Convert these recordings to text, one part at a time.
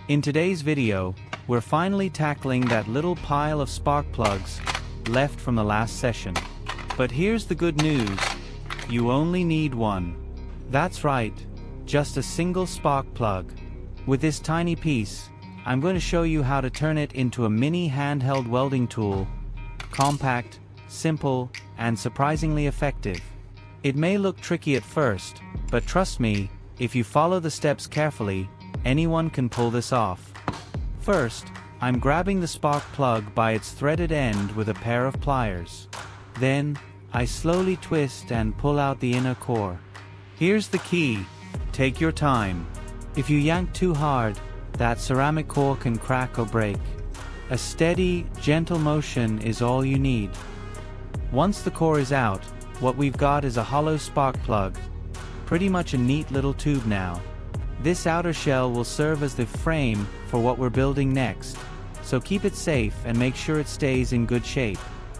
In today's video, we're finally tackling that little pile of spark plugs left from the last session. But here's the good news, you only need one. That's right, just a single spark plug. With this tiny piece, I'm going to show you how to turn it into a mini handheld welding tool. Compact, simple, and surprisingly effective. It may look tricky at first, but trust me, if you follow the steps carefully, anyone can pull this off. First, I'm grabbing the spark plug by its threaded end with a pair of pliers. Then, I slowly twist and pull out the inner core. Here's the key, take your time. If you yank too hard, that ceramic core can crack or break. A steady, gentle motion is all you need. Once the core is out, what we've got is a hollow spark plug. Pretty much a neat little tube now. This outer shell will serve as the frame for what we're building next, so keep it safe and make sure it stays in good shape.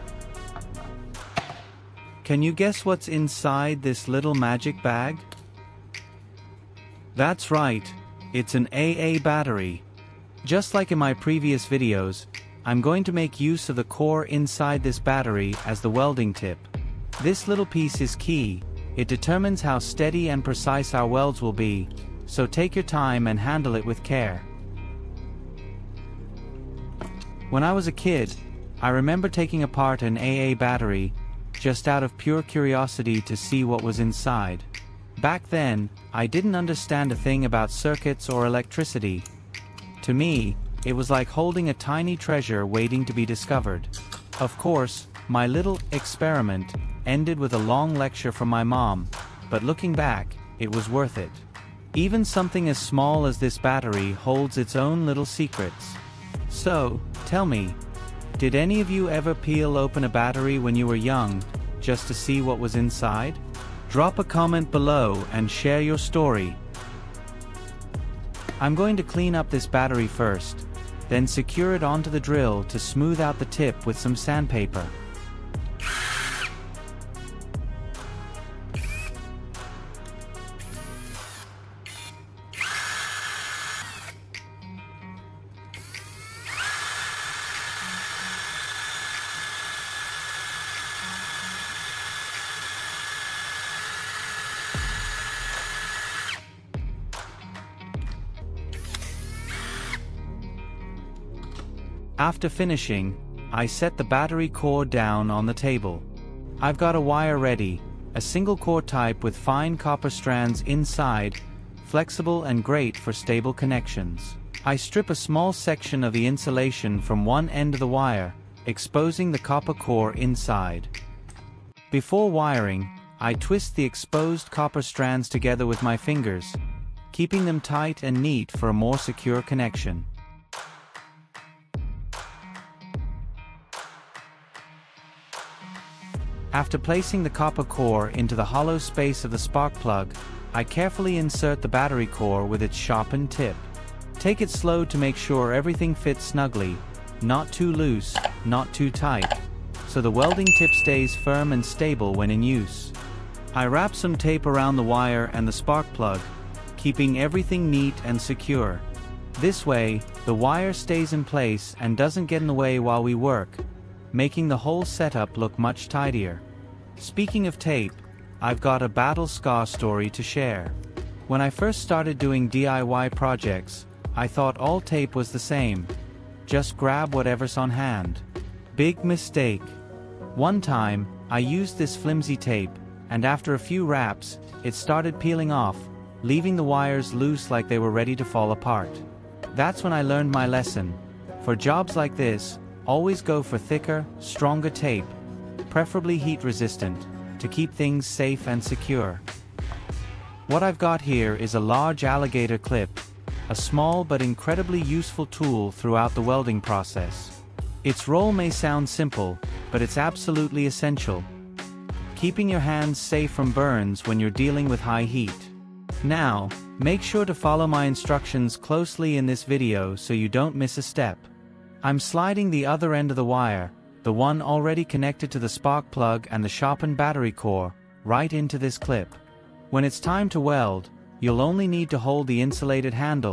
Can you guess what's inside this little magic bag? That's right, it's an AA battery. Just like in my previous videos, I'm going to make use of the core inside this battery as the welding tip. This little piece is key, it determines how steady and precise our welds will be, so take your time and handle it with care. When I was a kid, I remember taking apart an AA battery, just out of pure curiosity to see what was inside. Back then, I didn't understand a thing about circuits or electricity. To me, it was like holding a tiny treasure waiting to be discovered. Of course, my little experiment ended with a long lecture from my mom, but looking back, it was worth it. Even something as small as this battery holds its own little secrets. So, tell me, did any of you ever peel open a battery when you were young, just to see what was inside? Drop a comment below and share your story. I'm going to clean up this battery first, then secure it onto the drill to smooth out the tip with some sandpaper. After finishing, I set the battery core down on the table. I've got a wire ready, a single core type with fine copper strands inside, flexible and great for stable connections. I strip a small section of the insulation from one end of the wire, exposing the copper core inside. Before wiring, I twist the exposed copper strands together with my fingers, keeping them tight and neat for a more secure connection. After placing the copper core into the hollow space of the spark plug, I carefully insert the battery core with its sharpened tip. Take it slow to make sure everything fits snugly, not too loose, not too tight, so the welding tip stays firm and stable when in use. I wrap some tape around the wire and the spark plug, keeping everything neat and secure. This way, the wire stays in place and doesn't get in the way while we work, making the whole setup look much tidier. Speaking of tape, I've got a battle scar story to share. When I first started doing DIY projects, I thought all tape was the same. Just grab whatever's on hand. Big mistake. One time, I used this flimsy tape, and after a few wraps, it started peeling off, leaving the wires loose like they were ready to fall apart. That's when I learned my lesson. For jobs like this, always go for thicker, stronger tape, preferably heat-resistant, to keep things safe and secure. What I've got here is a large alligator clip, a small but incredibly useful tool throughout the welding process. Its role may sound simple, but it's absolutely essential, keeping your hands safe from burns when you're dealing with high heat. Now, make sure to follow my instructions closely in this video so you don't miss a step. I'm sliding the other end of the wire, the one already connected to the spark plug and the sharpened battery core, right into this clip. When it's time to weld, you'll only need to hold the insulated handle,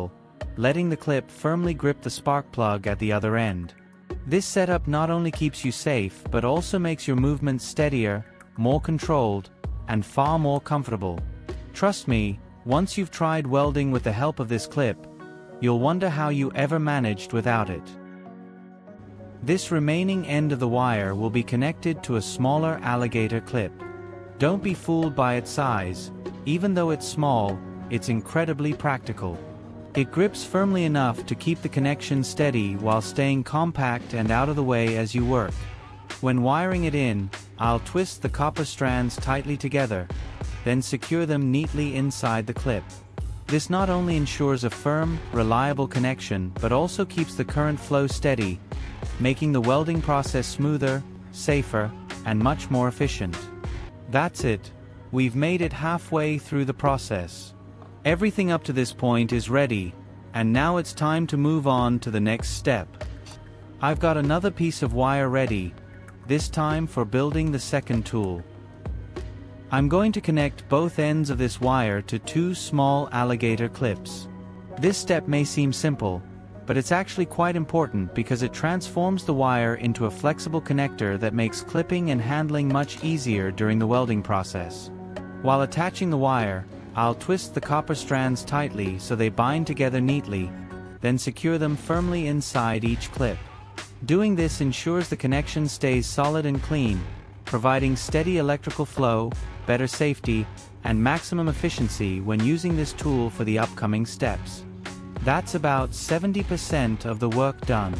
letting the clip firmly grip the spark plug at the other end. This setup not only keeps you safe but also makes your movements steadier, more controlled, and far more comfortable. Trust me, once you've tried welding with the help of this clip, you'll wonder how you ever managed without it. This remaining end of the wire will be connected to a smaller alligator clip. Don't be fooled by its size. Even though it's small, it's incredibly practical. It grips firmly enough to keep the connection steady while staying compact and out of the way as you work. When wiring it in, I'll twist the copper strands tightly together, then secure them neatly inside the clip. This not only ensures a firm, reliable connection but also keeps the current flow steady, making the welding process smoother, safer, and much more efficient. That's it. We've made it halfway through the process. Everything up to this point is ready, and now it's time to move on to the next step. I've got another piece of wire ready, this time for building the second tool. I'm going to connect both ends of this wire to two small alligator clips. This step may seem simple, but it's actually quite important because it transforms the wire into a flexible connector that makes clipping and handling much easier during the welding process. While attaching the wire, I'll twist the copper strands tightly so they bind together neatly, then secure them firmly inside each clip. Doing this ensures the connection stays solid and clean, providing steady electrical flow, better safety, and maximum efficiency when using this tool for the upcoming steps. That's about 70% of the work done.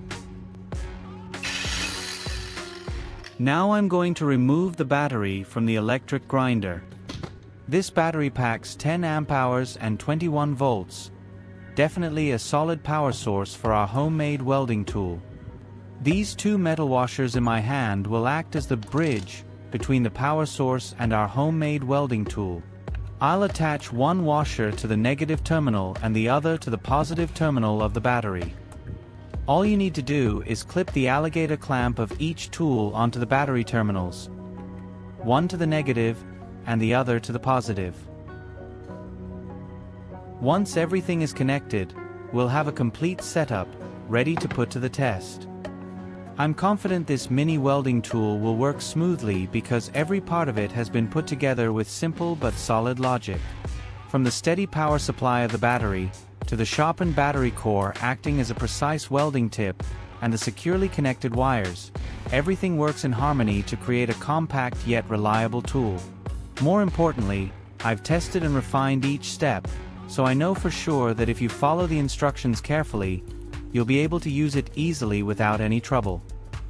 Now I'm going to remove the battery from the electric grinder. This battery packs 10 amp hours and 21 volts. Definitely a solid power source for our homemade welding tool. These two metal washers in my hand will act as the bridge between the power source and our homemade welding tool. I'll attach one washer to the negative terminal and the other to the positive terminal of the battery. All you need to do is clip the alligator clamp of each tool onto the battery terminals, one to the negative and the other to the positive. Once everything is connected, we'll have a complete setup, ready to put to the test. I'm confident this mini welding tool will work smoothly because every part of it has been put together with simple but solid logic. From the steady power supply of the battery, to the sharpened battery core acting as a precise welding tip, and the securely connected wires, everything works in harmony to create a compact yet reliable tool. More importantly, I've tested and refined each step, so I know for sure that if you follow the instructions carefully, you'll be able to use it easily without any trouble.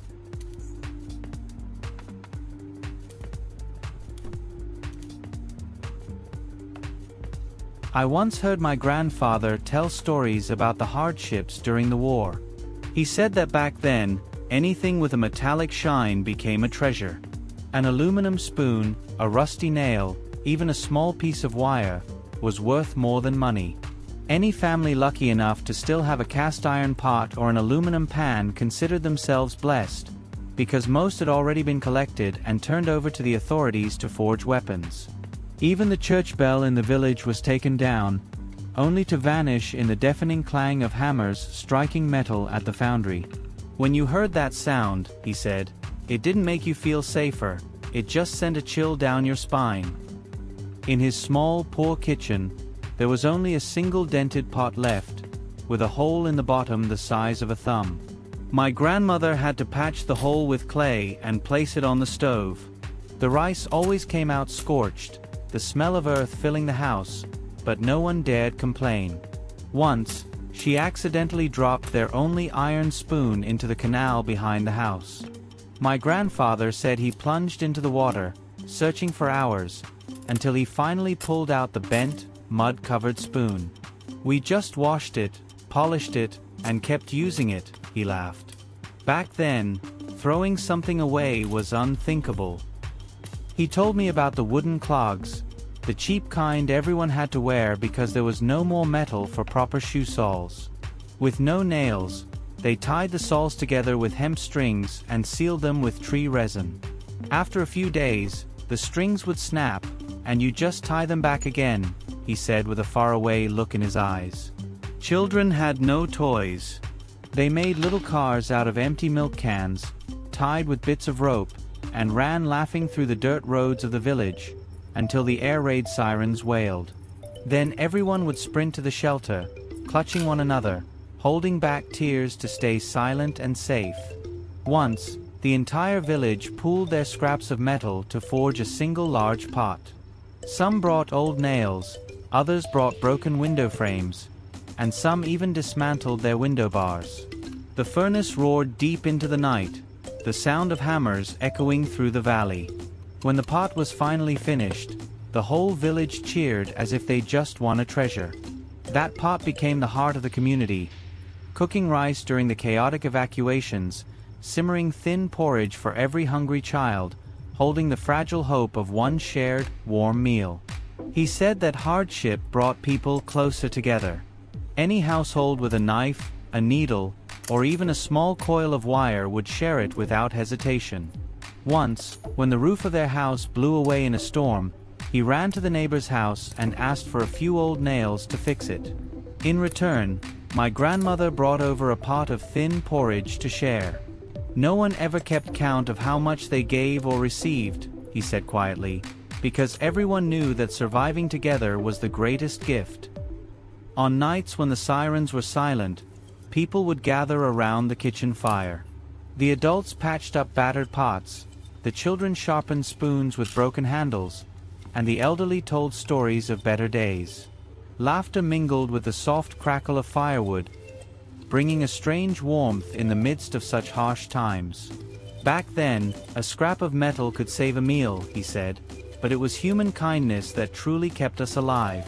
I once heard my grandfather tell stories about the hardships during the war. He said that back then, anything with a metallic shine became a treasure. An aluminum spoon, a rusty nail, even a small piece of wire, was worth more than money. Any family lucky enough to still have a cast iron pot or an aluminum pan considered themselves blessed, because most had already been collected and turned over to the authorities to forge weapons. Even the church bell in the village was taken down, only to vanish in the deafening clang of hammers striking metal at the foundry. When you heard that sound, he said, it didn't make you feel safer, it just sent a chill down your spine. In his small, poor kitchen, there was only a single dented pot left, with a hole in the bottom the size of a thumb. My grandmother had to patch the hole with clay and place it on the stove. The rice always came out scorched, the smell of earth filling the house, but no one dared complain. Once, she accidentally dropped their only iron spoon into the canal behind the house. My grandfather said he plunged into the water, searching for hours, until he finally pulled out the bent, mud-covered spoon. We just washed it, polished it, and kept using it, he laughed. Back then, throwing something away was unthinkable. He told me about the wooden clogs, the cheap kind everyone had to wear because there was no more metal for proper shoe soles. With no nails, they tied the soles together with hemp strings and sealed them with tree resin. After a few days, the strings would snap, and you just tie them back again, he said with a faraway look in his eyes. Children had no toys. They made little cars out of empty milk cans, tied with bits of rope, and ran laughing through the dirt roads of the village, until the air raid sirens wailed. Then everyone would sprint to the shelter, clutching one another, holding back tears to stay silent and safe. Once, the entire village pooled their scraps of metal to forge a single large pot. Some brought old nails, others brought broken window frames, and some even dismantled their window bars. The furnace roared deep into the night, the sound of hammers echoing through the valley. When the pot was finally finished, the whole village cheered as if they'd just won a treasure. That pot became the heart of the community, cooking rice during the chaotic evacuations, simmering thin porridge for every hungry child, holding the fragile hope of one shared, warm meal. He said that hardship brought people closer together. Any household with a knife, a needle, or even a small coil of wire would share it without hesitation. Once, when the roof of their house blew away in a storm, he ran to the neighbor's house and asked for a few old nails to fix it. In return, my grandmother brought over a pot of thin porridge to share. No one ever kept count of how much they gave or received, he said quietly, because everyone knew that surviving together was the greatest gift. On nights when the sirens were silent, people would gather around the kitchen fire. The adults patched up battered pots, the children sharpened spoons with broken handles, and the elderly told stories of better days. Laughter mingled with the soft crackle of firewood, bringing a strange warmth in the midst of such harsh times. Back then, a scrap of metal could save a meal, he said, but it was human kindness that truly kept us alive.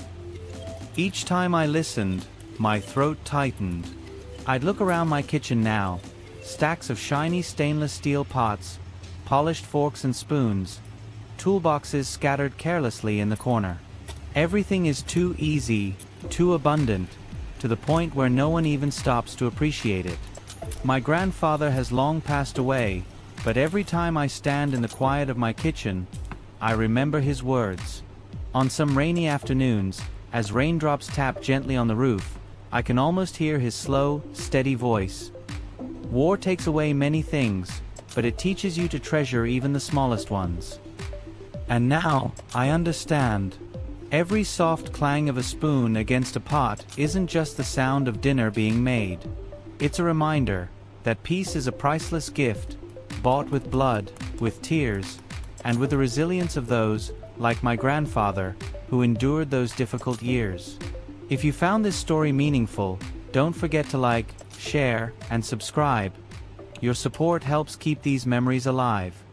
Each time I listened, my throat tightened. I'd look around my kitchen now, stacks of shiny stainless steel pots, polished forks and spoons, toolboxes scattered carelessly in the corner. Everything is too easy, too abundant, to the point where no one even stops to appreciate it. My grandfather has long passed away, but every time I stand in the quiet of my kitchen, I remember his words. On some rainy afternoons, as raindrops tap gently on the roof, I can almost hear his slow, steady voice. War takes away many things, but it teaches you to treasure even the smallest ones. And now, I understand. Every soft clang of a spoon against a pot isn't just the sound of dinner being made. It's a reminder that peace is a priceless gift, bought with blood, with tears, and with the resilience of those, like my grandfather, who endured those difficult years. If you found this story meaningful, don't forget to like, share, and subscribe. Your support helps keep these memories alive.